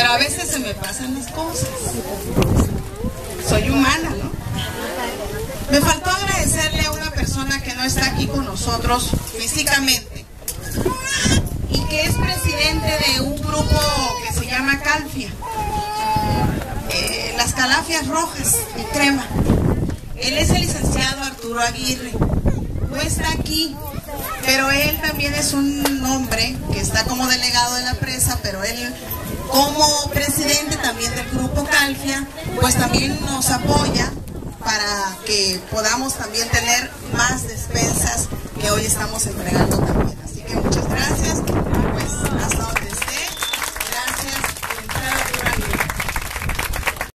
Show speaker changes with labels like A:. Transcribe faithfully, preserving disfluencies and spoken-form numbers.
A: pero a veces se me pasan las cosas. Soy humana, ¿no? Me faltó agradecerle a una persona que no está aquí con nosotros físicamente y que es presidente de un grupo que se llama Calfia, eh, las Calafias Rojas y Crema. Él es el licenciado Arturo Aguirre. No está aquí, pero él también es un hombre que está como delegado de la presa, pero él como presidente también del grupo Calfia, pues también nos apoya para que podamos también tener más despensas que hoy estamos entregando también. Así que muchas gracias. Pues,